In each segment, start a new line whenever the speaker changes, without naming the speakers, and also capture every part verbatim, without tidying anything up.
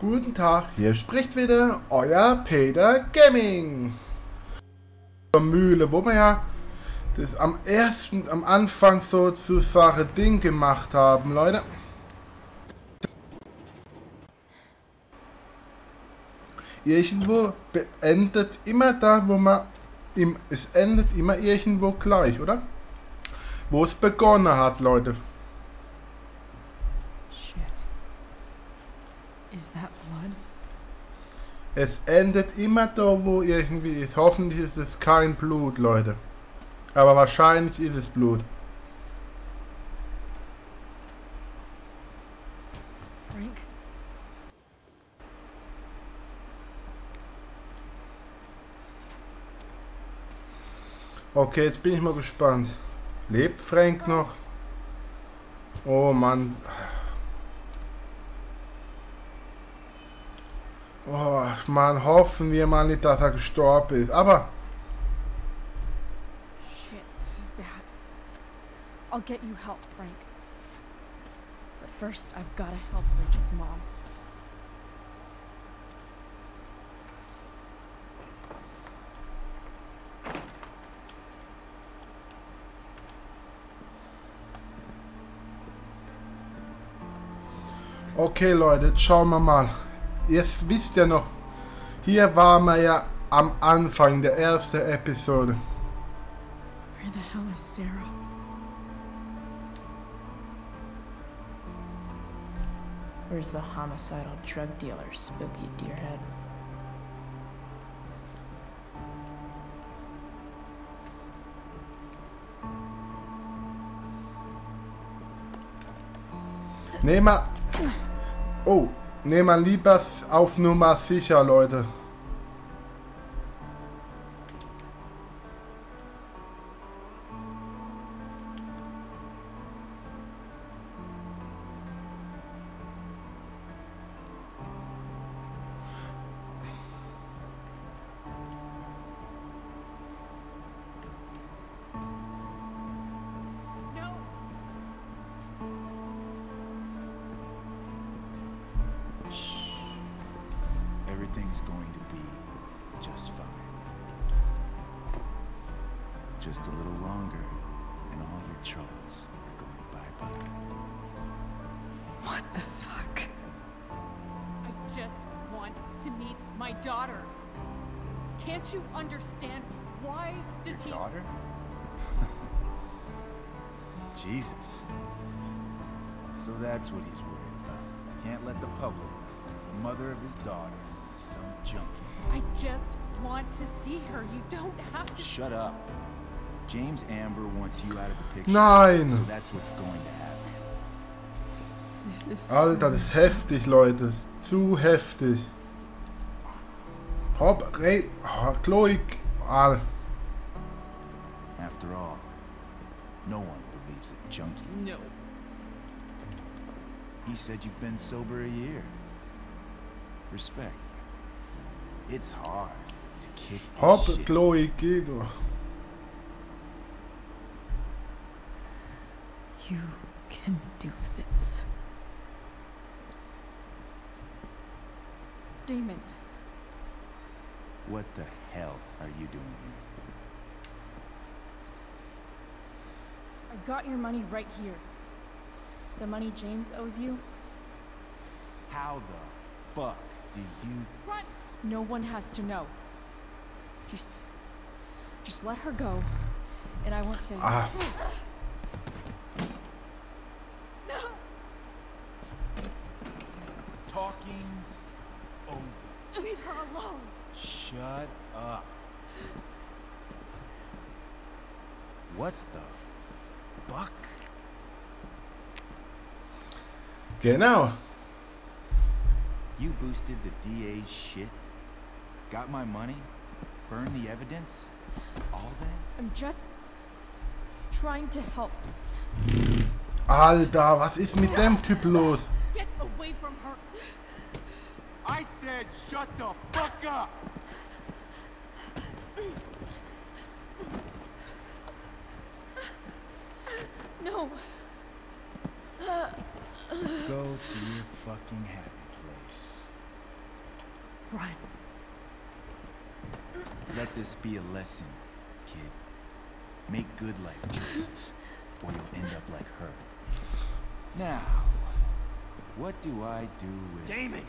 Guten Tag, hier spricht wieder euer Peter Gaming. Mühle, wo wir ja das am ersten, am Anfang sozusagen Ding gemacht haben, Leute. Irgendwo beendet immer da, wo man im, es endet immer irgendwo gleich, oder? Wo es begonnen hat, Leute.
Is that blood?
Es endet immer da, wo irgendwie ist. Hoffentlich ist es kein Blut, Leute. Aber wahrscheinlich ist es Blut.
Frank?
Okay, jetzt bin ich mal gespannt. Lebt Frank noch? Oh Mann. Oh, man, hoffen wir mal nicht, dass er gestorben ist. Aber...
Shit, this is bad. I'll get you help, Frank. But first, I've gotta help Rachel's mom.
Okay, Leute, jetzt schauen wir mal. Ihr wisst ja noch, hier waren wir ja am Anfang der ersten Episode.
Where the hell is Sarah? Where's the homicidal drug dealer, Spooky Deerhead?
Nehmen wir... Oh, nehmen wir lieber auf Nummer sicher, Leute.
Everything's going to be just fine. Just a little longer, and all your troubles are going bye-bye.
What the fuck?
I just want to meet my daughter. Can't you understand? Why does
Your
he...
daughter? Jesus. So that's what he's worried about. Can't let the public know. The mother of his daughter. Some junkie.
I just want to see her. You don't have to...
Shut up. James Amber wants you out of the picture.
Nein!
So that's what's going to happen.
This is
Alter, das ist heftig, Leute. Das ist zu heftig. Hopp, Re... Oh, Chloe... Al.
After all, no one believes a junkie.
No.
He said you've been sober a year. Respect. It's hard to kick this
Hopp,
shit.
Chloe, geh doch.
You can do this. Damon.
What the hell are you doing here?
I've got your money right here. The money James owes you.
How the fuck do you...
Run!
No one has to know. Just... Just let her go, and I won't say...
Ah,
No!
Talking's over.
Leave her alone!
Shut up. What the fuck?
genau.
You boosted the D A's shit? Got my money? Burned the evidence? All that?
I'm just... trying to help.
Alter, was ist mit dem Typ los?
Get away from her!
I said shut the fuck up!
No.
Go to your fucking happy place.
Run.
Let this be a lesson, kid. Make good life choices, or you'll end up like her. Now, what do I do with...
Damon!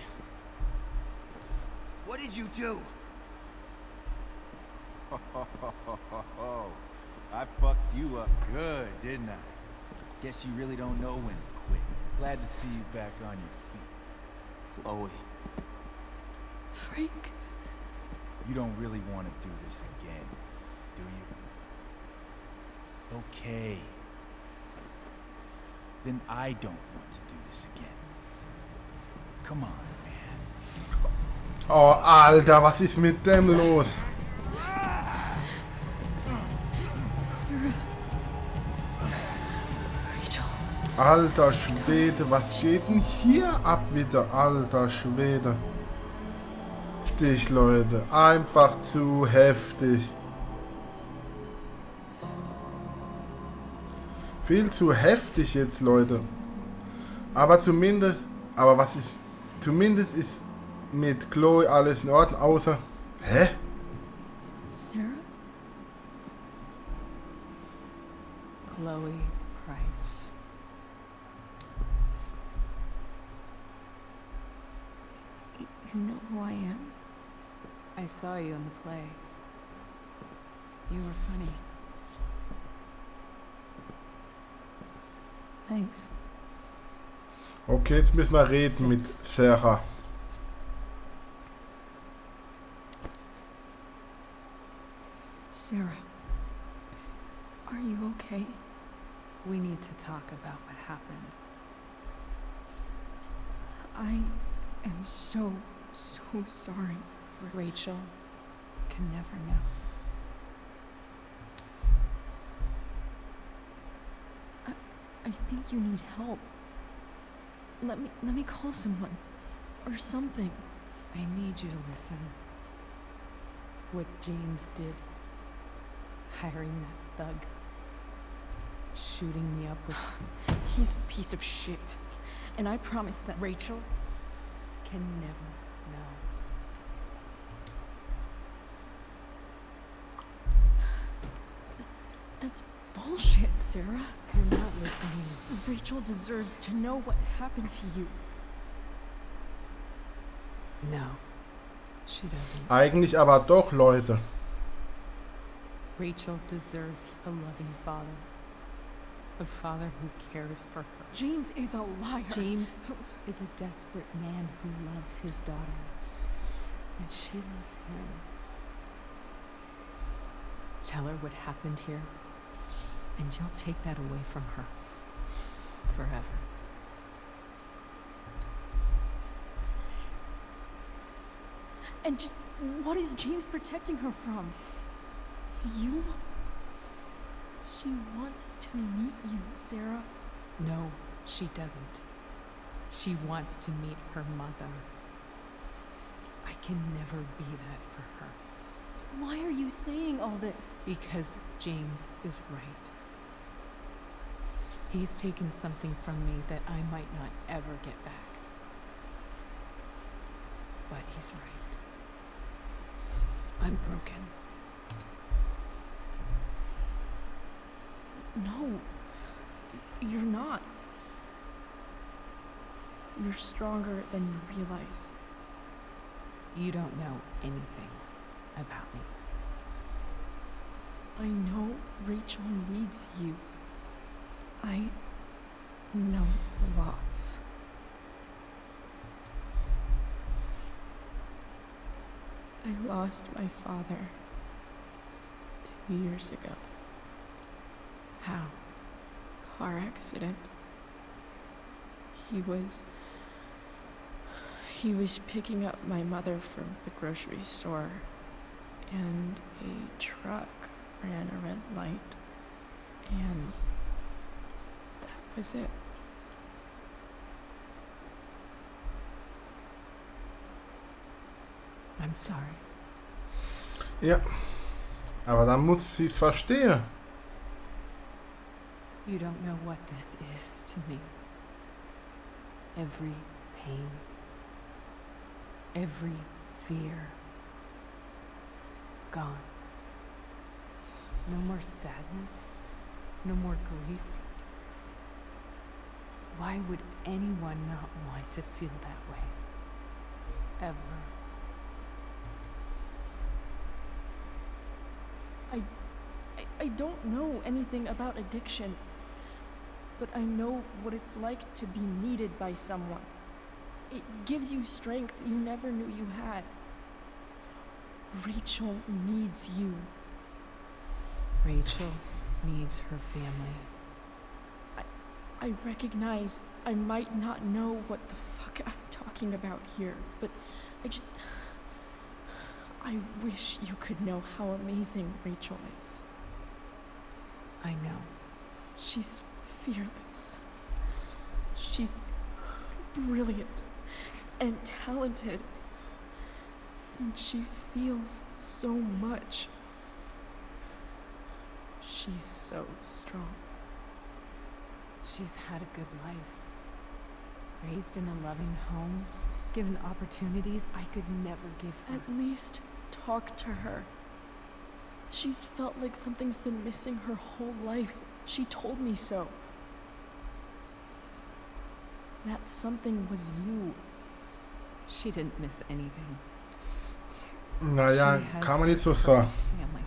What did you do?
I fucked you up good, didn't I? Guess you really don't know when to quit. Glad to see you back on your feet.
Chloe.
Frank.
You don't really want to do this again, do you? Okay. Then I don't want to do this again. Come on, man.
Oh, Alter, was ist mit dem los?
Sarah. Rachel.
Alter Schwede, was geht denn hier ab wieder? Alter Schwede. Heftig, Leute. Einfach zu heftig. Viel zu heftig jetzt, Leute. Aber zumindest, aber was ist, zumindest ist mit Chloe alles in Ordnung, außer, hä?
Sarah?
Chloe Price.
Y- You know who I am?
I saw you in the play. You were funny.
Thanks.
Okay, jetzt müssen wir reden mit Sarah.
Sarah. Are you okay?
We need to talk about what happened.
I am so, so sorry.
Rachel can never know.
I, I think you need help. Let me let me call someone or something.
I need you to listen. What James did, hiring that thug, shooting me up with...
He's a piece of shit. And I promise that
Rachel can never know.
That's bullshit, Sarah.
You're not listening.
Rachel deserves to know what happened to you.
No, she doesn't.
Eigentlich aber doch, Leute.
Rachel deserves a loving father. A father who cares for her.
James is a liar.
James is a desperate man who loves his daughter. And she loves him. Tell her what happened here, and you'll take that away from her. Forever.
And just what is James protecting her from? You? She wants to meet you, Sarah.
No, she doesn't. She wants to meet her mother. I can never be that for her.
Why are you saying all this?
Because James is right. He's taken something from me that I might not ever get back. But he's right. I'm broken.
No, you're not. You're stronger than you realize.
You don't know anything about me.
I know Rachel needs you. I know loss. I lost my father two years ago.
How?
Car accident. He was... He was picking up my mother from the grocery store, and a truck ran a red light, and that was it.
I'm sorry.
Ja, aber dann muss sie es verstehen.
You don't know what this is to me. Every pain, every fear. Gone. No more sadness. No more grief. Why would anyone not want to feel that way? Ever.
I, I, I don't know anything about addiction, but I know what it's like to be needed by someone. It gives you strength you never knew you had. Rachel needs you.
Rachel needs her family.
I, I recognize I might not know what the fuck I'm talking about here, but I just... I wish you could know how amazing Rachel is.
I know.
She's fearless. She's brilliant and talented. And she feels so much. She's so strong.
She's had a good life. Raised in a loving home, given opportunities I could never give her.
At least talk to her. She's felt like something's been missing her whole life. She told me so. That something was you.
She didn't miss anything.
Naja,
She has
kann man nicht so
her
sagen.
family.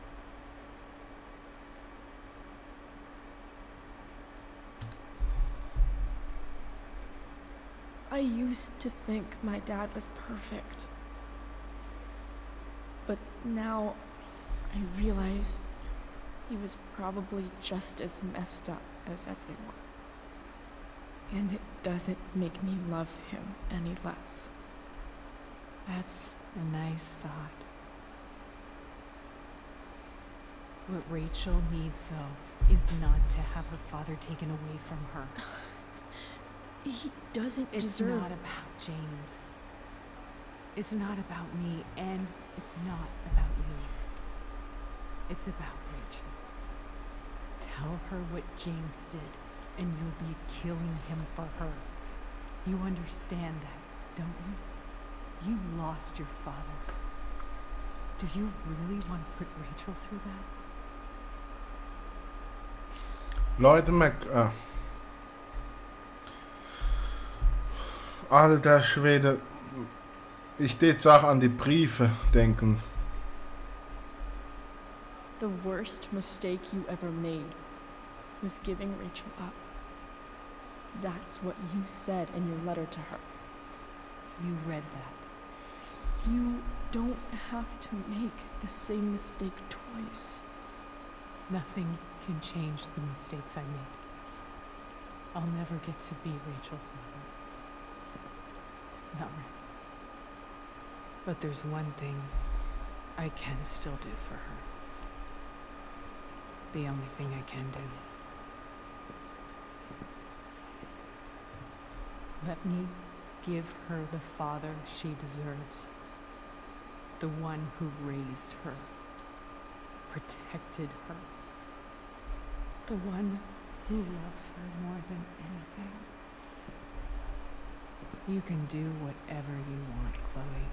I used to think my dad was perfect. But now I realize he was probably just as messed up as everyone. And it doesn't make me love him any less.
That's a nice thought. What Rachel needs, though, is not to have her father taken away from her.
He doesn't
It's
deserve...
not about James. It's not about me, and it's not about you. It's about Rachel. Tell her what James did, and you'll be killing him for her. You understand that, don't you? You lost your father. Do you really want to put Rachel through that?
Leute, Mac... Äh. Alter Schwede. Ich tät jetzt auch an die Briefe denken.
The worst mistake you ever made was giving Rachel up. That's what you said in your letter to her.
You read that.
You don't have to make the same mistake twice.
Nothing can change the mistakes I made. I'll never get to be Rachel's mother. Not really. But there's one thing I can still do for her. The only thing I can do. Let me give her the father she deserves. The one who raised her, protected her. The one who loves her more than anything. You can do whatever you want, Chloe.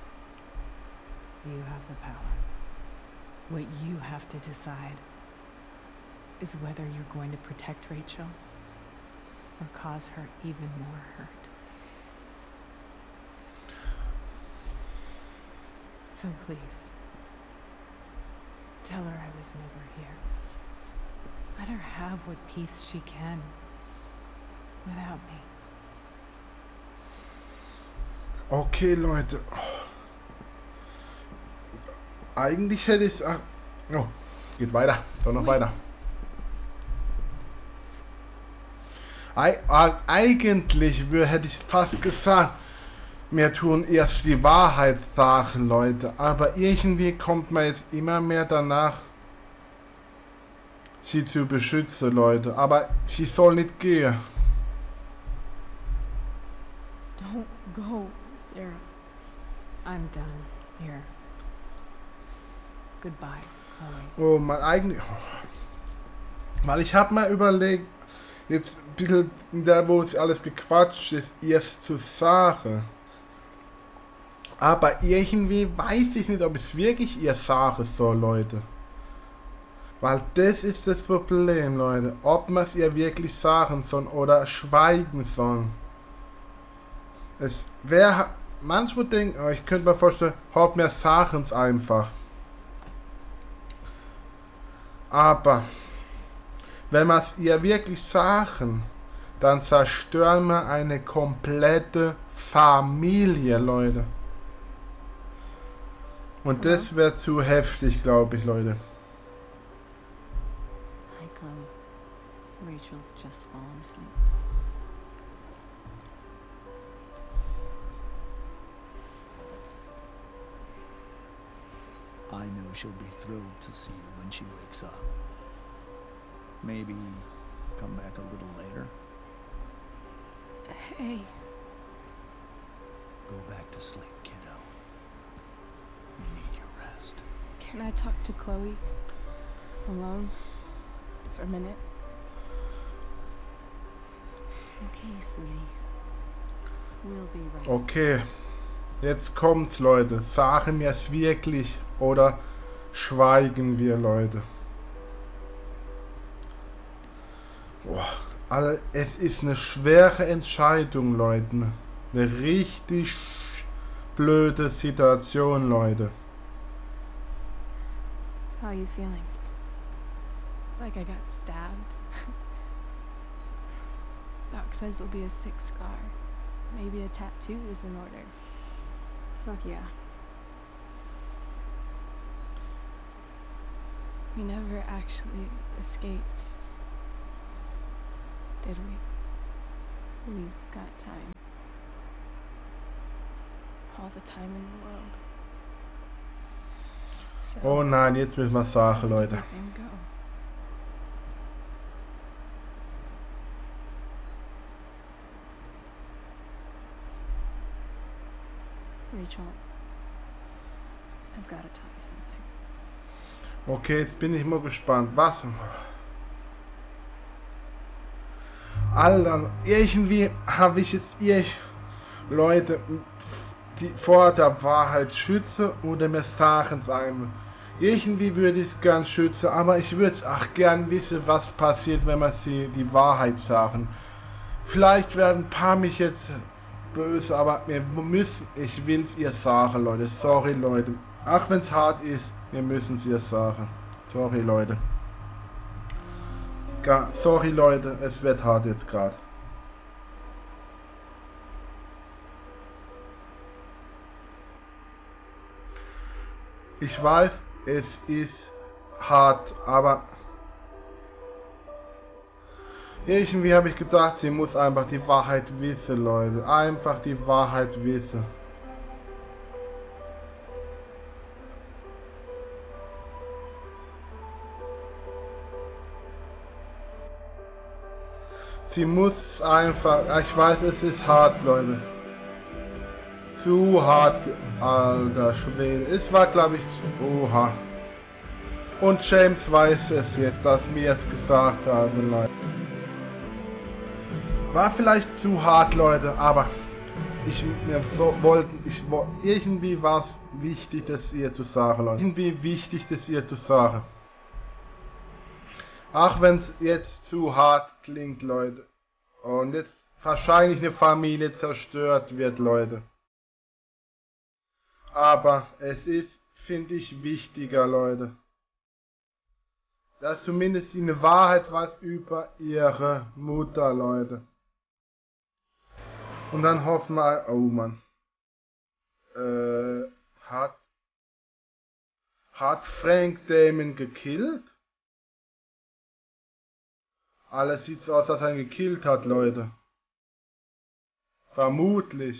You have the power. What you have to decide is whether you're going to protect Rachel or cause her even more hurt. So please, tell her I was never here. Let her have what peace she can without me.
Okay, Leute. Eigentlich hätte ich... Ah, oh, geht weiter. Doch noch weiter. Ei, ah, eigentlich wür, hätte ich fast gesagt, wir tun erst die Wahrheit sagen, Leute. Aber irgendwie kommt man jetzt immer mehr danach, sie zu beschützen, Leute. Aber sie soll nicht gehen.
Don't go, Sarah.
I'm done here. Goodbye, Chloe.
Oh, mein eigentlich... Weil ich habe mir überlegt, jetzt ein bisschen da, wo es alles gequatscht ist, erst zu sagen. Aber irgendwie weiß ich nicht, ob es wirklich ihr sagen soll, Leute. Weil das ist das Problem, Leute. Ob man es ihr wirklich sagen soll oder schweigen soll. Es wäre... Manchmal denken, oh, ich könnte mir vorstellen, ob wir sagen es einfach. Aber... Wenn wir es ihr wirklich sagen, dann zerstören wir eine komplette Familie, Leute. Und
Hello?
das wäre zu heftig, glaube ich, Leute.
Hi, Chloe. Rachel's just fallen asleep.
I know she'll be thrilled to see you when she wakes up. Maybe come back a little later.
Hey,
Go back to sleep, kiddo. You need your rest.
can I talk to Chloe? Alone? For a minute?
Okay, sweetie. We'll be right.
Okay, jetzt kommt's, Leute. Sagen wir es wirklich oder schweigen wir, Leute? Boah, also es ist eine schwere Entscheidung, Leute. Eine richtig blöde Situation, Leute.
How are you feeling? Like I got stabbed? Doc says there'll be a sick scar. Maybe a tattoo is in order. Fuck yeah. We never actually escaped, did we? We've got time. All the time in the world. So,
Oh nein, jetzt müssen wir sagen, Leute.
let him go. Rachel, I've got to tell you something.
Okay, jetzt bin ich mal gespannt. Was? Alter, irgendwie habe ich jetzt ihr Leute die vor der Wahrheit schütze oder mir sagen es einem. Irgendwie würde ich es gern schützen, aber ich würde auch gern wissen, was passiert, wenn wir sie die Wahrheit sagen. Vielleicht werden ein paar mich jetzt böse, aber wir müssen, ich will es ihr sagen, Leute. Sorry, Leute. Auch wenn es hart ist, wir müssen es ihr sagen. Sorry, Leute. Ga sorry, Leute, es wird hart jetzt gerade. Ich weiß, es ist hart, aber irgendwie habe ich gedacht, sie muss einfach die Wahrheit wissen, Leute. Einfach die Wahrheit wissen. Sie muss einfach, ich weiß, es ist hart, Leute. Zu hart, alter Schwede. Es war, glaube ich, zu, oha. Und James weiß es jetzt, dass wir es gesagt haben, Leute. War vielleicht zu hart, Leute, aber ich mir so wollten, ich irgendwie war es wichtig, das ihr zu sagen, Leute. Irgendwie wichtig, das ihr zu sagen. Auch wenn es jetzt zu hart klingt, Leute. Und jetzt wahrscheinlich eine Familie zerstört wird, Leute. Aber es ist, finde ich, wichtiger, Leute. Dass zumindest sie eine Wahrheit weiß über ihre Mutter, Leute. Und dann hoffen wir, oh Mann. Äh, hat, hat Frank Damon gekillt? Alles sieht so aus, als er ihn gekillt hat, Leute. Vermutlich.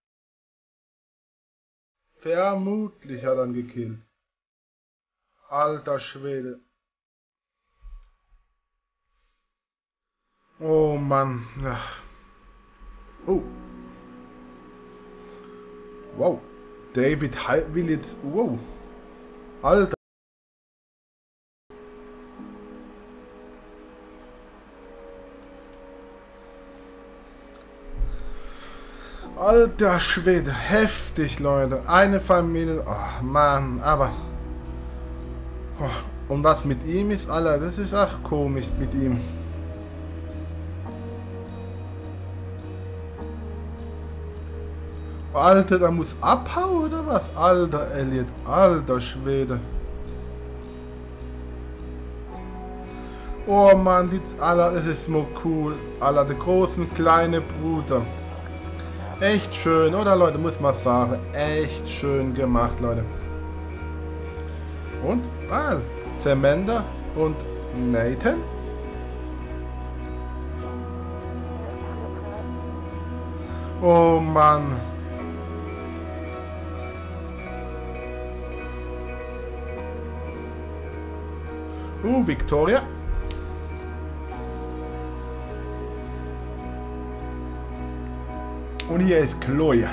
Vermutlich hat er ihn gekillt. Alter Schwede. Oh Mann. Ach. Oh. Wow. David will jetzt... Wow. Alter. Alter Schwede, heftig, Leute. Eine Familie, oh Mann, aber... Oh, und was mit ihm ist, Alter, das ist auch komisch mit ihm. Alter, da muss abhauen, oder was? Alter, Elliot, alter Schwede. Oh Mann, die, Alter, das ist so cool. Alter, der große, kleine Bruder. Echt schön, oder Leute, muss man sagen. Echt schön gemacht, Leute. Und, ah, Samantha und Nathan. Oh Mann. Uh, Victoria. Und hier ist Chloe.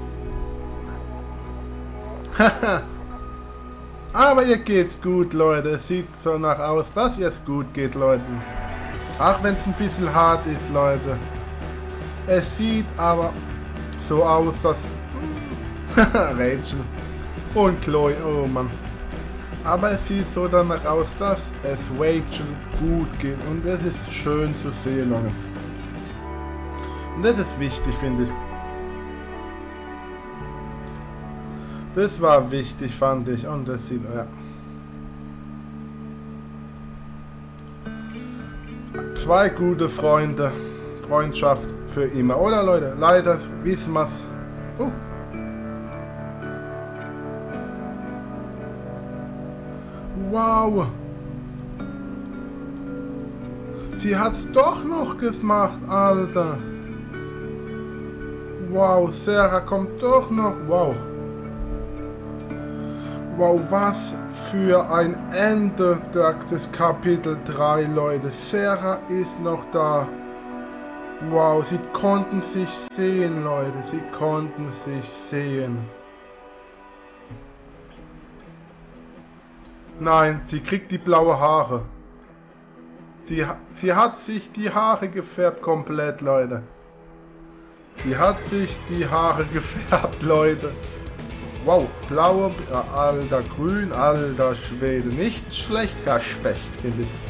Haha. Aber ihr geht's gut, Leute. Es sieht so nach aus, dass es gut geht, Leute. Auch wenn es ein bisschen hart ist, Leute. Es sieht aber so aus, dass... Rachel und Chloe, oh Mann. Aber es sieht so danach aus, dass es Rachel gut geht. Und das ist schön zu sehen, Leute. Und das ist wichtig, finde ich. Das war wichtig, fand ich. Und das sieht, ja. Zwei gute Freunde. Freundschaft für immer, oder Leute? Leider wissen wir's. Uh. Wow. Sie hat's doch noch gemacht, Alter. Wow, Sarah kommt doch noch. Wow. Wow, was für ein Ende des Kapitel drei, Leute. Sarah ist noch da. Wow, sie konnten sich sehen, Leute. Sie konnten sich sehen. Nein, sie kriegt die blaue Haare. Sie, sie hat sich die Haare gefärbt komplett, Leute. Sie hat sich die Haare gefärbt, Leute. Wow, blaue, alter grün, alter Schwede. Nicht schlecht, Herr Specht, finde ich.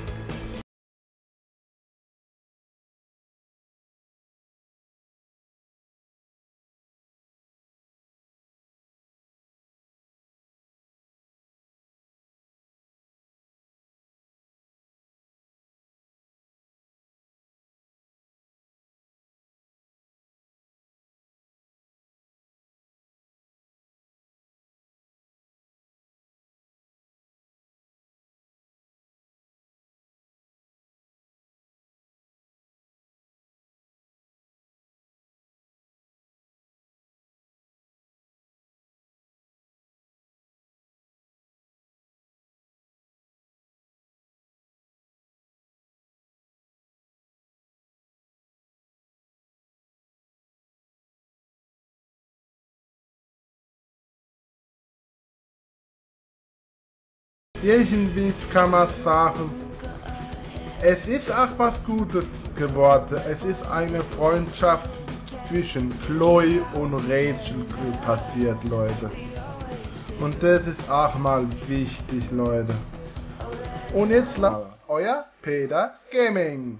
Irgendwie kann man sagen, es ist auch was Gutes geworden. Es ist eine Freundschaft zwischen Chloe und Rachel passiert, Leute. Und das ist auch mal wichtig, Leute. Und jetzt euer Peter Gaming.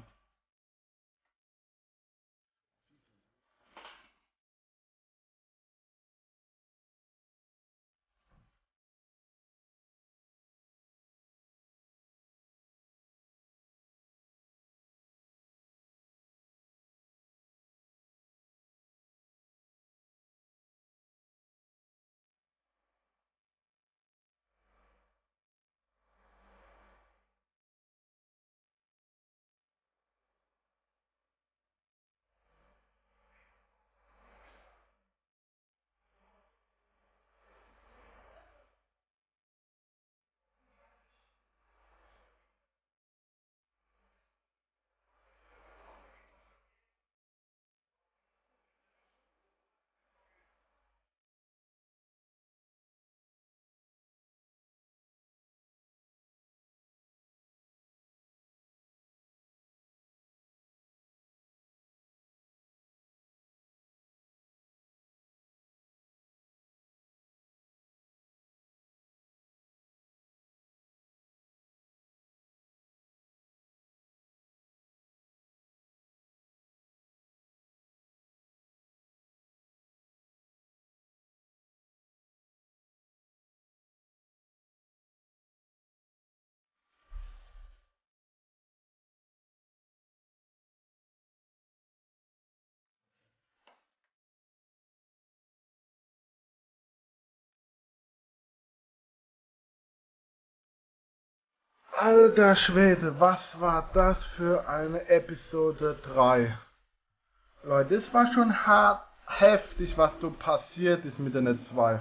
Alter Schwede, was war das für eine Episode drei? Leute, das war schon hart heftig, was so passiert ist mit den zwei.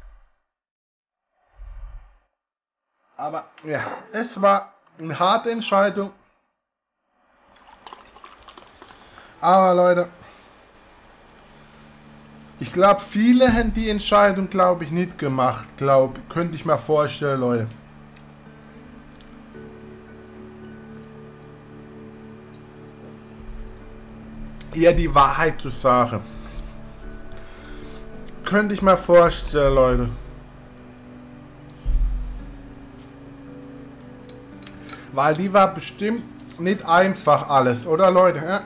Aber ja, es war eine harte Entscheidung. Aber Leute, ich glaube, viele haben die Entscheidung, glaube ich, nicht gemacht. Glaube, könnte ich mir vorstellen, Leute. Eher die Wahrheit zu sagen. Könnte ich mir vorstellen, Leute. Weil die war bestimmt nicht einfach alles, oder Leute? Ja?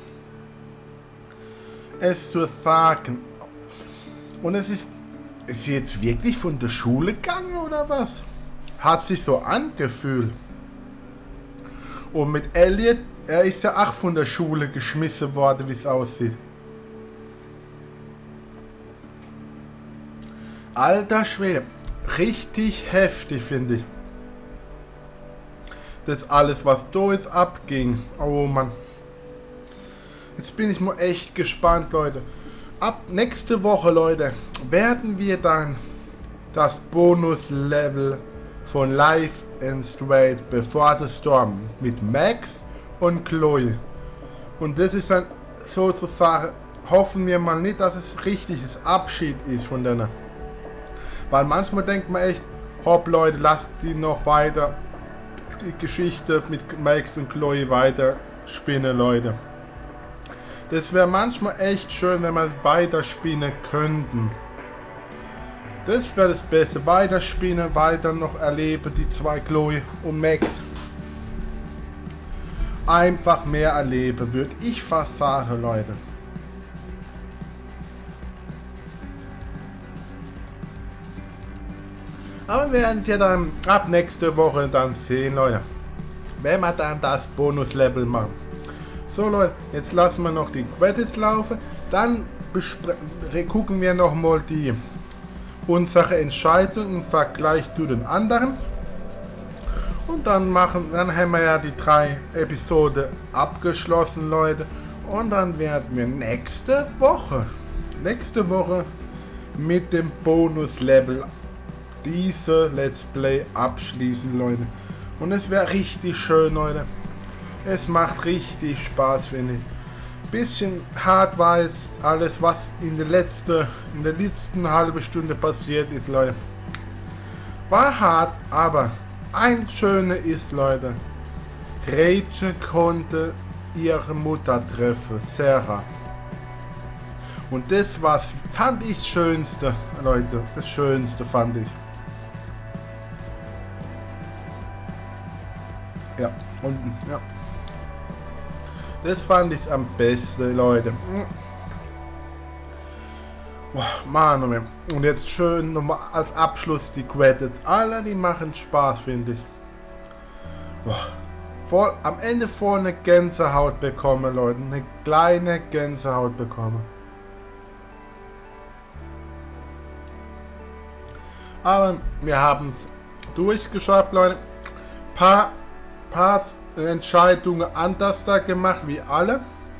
Es zu sagen. Und es ist, ist sie jetzt wirklich von der Schule gegangen oder was? Hat sich so angefühlt. Und mit Elliot, er ist ja auch von der Schule geschmissen worden, wie es aussieht. Alter Schwede, richtig heftig finde ich. Das alles, was da jetzt abging. Oh Mann. Jetzt bin ich mal echt gespannt, Leute. Ab nächste Woche, Leute, werden wir dann das Bonus-Level von Life and Straight Before the Storm mit Max und Chloe. Und das ist dann sozusagen, hoffen wir mal nicht, dass es richtiges Abschied ist von denen. Weil manchmal denkt man echt, hopp Leute, lasst die noch weiter die Geschichte mit Max und Chloe weiter spinnen, Leute. Das wäre manchmal echt schön, wenn wir weiter spinnen könnten. Das wäre das Beste. Weiter spinnen, weiter noch erleben, die zwei Chloe und Max. Einfach mehr erleben, würde ich fast sagen, Leute. Aber wir werden wir dann ab nächste Woche dann sehen, Leute. Wenn wir dann das Bonus-Level machen. So Leute, jetzt lassen wir noch die Credits laufen. Dann gucken wir nochmal die unsere Entscheidung im Vergleich zu den anderen. Und dann machen, dann haben wir ja die drei Episoden abgeschlossen, Leute. Und dann werden wir nächste Woche, nächste Woche mit dem Bonus-Level diese Let's Play abschließen, Leute. Und es wäre richtig schön, Leute. Es macht richtig Spaß, finde ich. Bisschen hart war jetzt alles, was in der letzten, in der letzten halben Stunde passiert ist, Leute. War hart, aber ein Schöne ist, Leute. Rachel konnte ihre Mutter treffen, Sarah. Und das war's, fand ich das Schönste, Leute. Das Schönste fand ich. Ja, unten, ja. Das fand ich am besten, Leute. Boah, Mann, und jetzt schön nochmal als Abschluss die Credits. Alle, die machen Spaß, finde ich. Boah, voll, am Ende voll eine Gänsehaut bekommen, Leute. Eine kleine Gänsehaut bekommen. Aber wir haben es durchgeschafft, Leute. Paar, paar Entscheidungen anders da gemacht wie alle.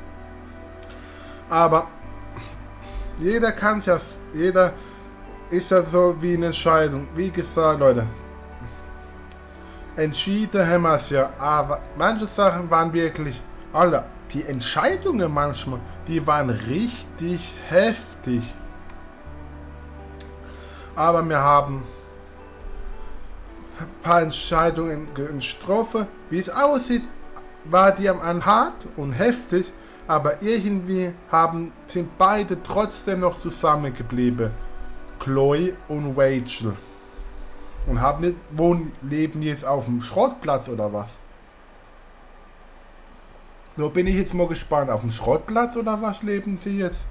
Aber jeder kann es ja, jeder ist ja so wie eine Entscheidung. Wie gesagt, Leute, entschieden haben wir es ja, aber manche Sachen waren wirklich, alle, die Entscheidungen manchmal, die waren richtig heftig. Aber wir haben ein paar Entscheidungen getroffen. Wie es aussieht, war die am Anfang hart und heftig, aber irgendwie haben, sind beide trotzdem noch zusammengeblieben. Chloe und Rachel. Und haben nicht, wohnen, leben jetzt auf dem Schrottplatz oder was? So bin ich jetzt mal gespannt. Auf dem Schrottplatz oder was leben sie jetzt?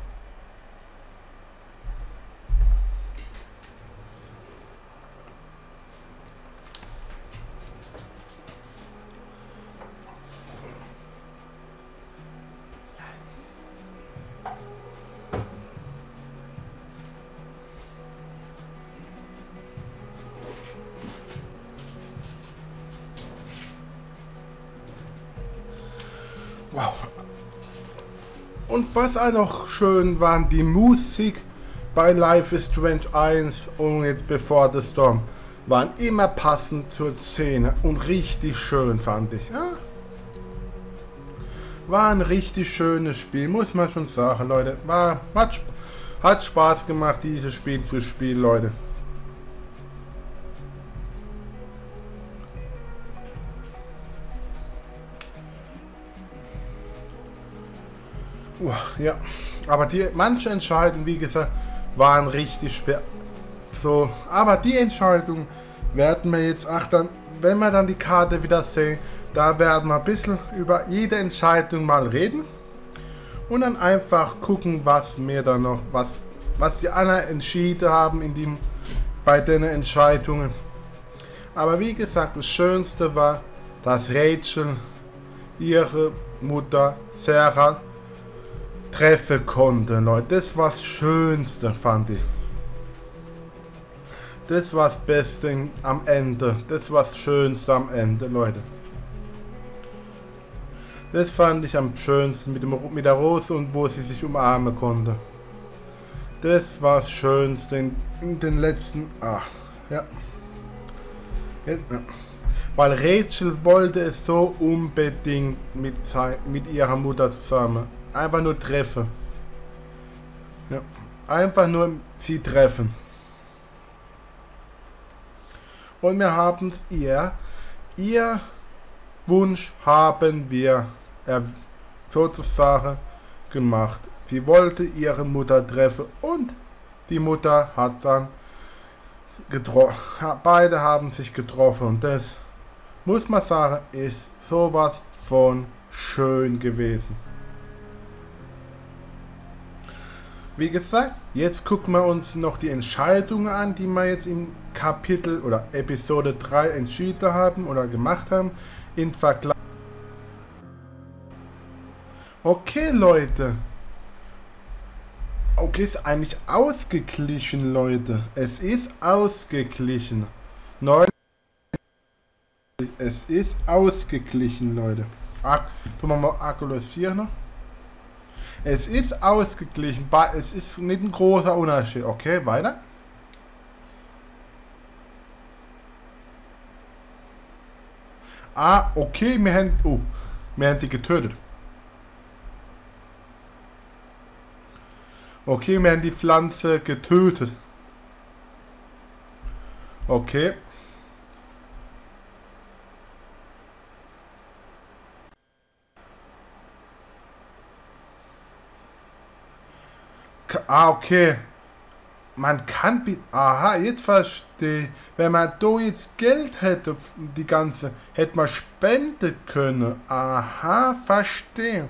Und was auch noch schön war, die Musik bei Life is Strange eins und jetzt Before the Storm waren immer passend zur Szene und richtig schön, fand ich. Ja? War ein richtig schönes Spiel, muss man schon sagen, Leute. War, hat, hat Spaß gemacht, dieses Spiel zu spielen, Leute. Ja, aber die manche Entscheidungen, wie gesagt, waren richtig schwer. So, aber die Entscheidung werden wir jetzt auch dann, wenn wir dann die Karte wieder sehen, da werden wir ein bisschen über jede Entscheidung mal reden und dann einfach gucken, was wir dann noch, was, was die anderen entschieden haben in dem, bei den Entscheidungen. Aber wie gesagt, das Schönste war, dass Rachel ihre Mutter Sarah treffen konnte, Leute. Das war das Schönste, fand ich. Das war das Beste am Ende. Das war das Schönste am Ende, Leute. Das fand ich am schönsten mit, dem, mit der Rose und wo sie sich umarmen konnte. Das war das Schönste in, in den letzten... Ach, ja. ja. Weil Rachel wollte es so unbedingt mit, mit ihrer Mutter zusammen. Einfach nur treffen. Ja. Einfach nur sie treffen. Und wir haben es ihr, ihr Wunsch haben wir er, sozusagen gemacht. Sie wollte ihre Mutter treffen und die Mutter hat dann getroffen. Beide haben sich getroffen und das, muss man sagen, ist sowas von schön gewesen. Wie gesagt, jetzt gucken wir uns noch die Entscheidungen an, die wir jetzt im Kapitel oder Episode drei entschieden haben oder gemacht haben, im Vergleich. Okay, Leute. Okay, ist eigentlich ausgeglichen, Leute. Es ist ausgeglichen. Neun. Es ist ausgeglichen, Leute. Ak tun wir mal aktualisieren noch. Es ist ausgeglichen, es ist nicht ein großer Unterschied. Okay, weiter. Ah, okay, wir haben, oh, wir haben sie getötet. Okay, wir haben die Pflanze getötet. Okay. Ah, okay. Man kann... Aha, jetzt verstehe. Wenn man da jetzt Geld hätte, die ganze, hätte man spenden können. Aha, verstehe.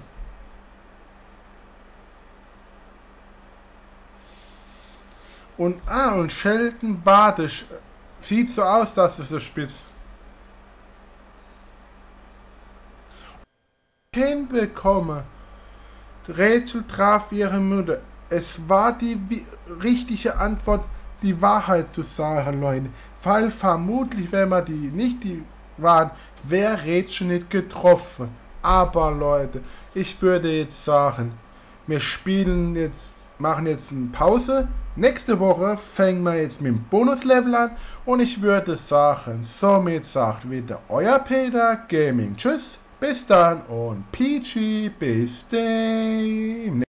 Und, ah, und Sheldon Bade. Sieht so aus, dass es so spitz. Hinbekommen. Rachel traf ihre Mutter. Es war die richtige Antwort, die Wahrheit zu sagen, Leute. Weil vermutlich, wenn man die nicht die waren, wäre Rachel nicht getroffen. Aber Leute, ich würde jetzt sagen, wir spielen jetzt, machen jetzt eine Pause. Nächste Woche fangen wir jetzt mit dem Bonuslevel an. Und ich würde sagen, somit sagt wieder euer Peter Gaming. Tschüss, bis dann und Peachy, bis demnächst.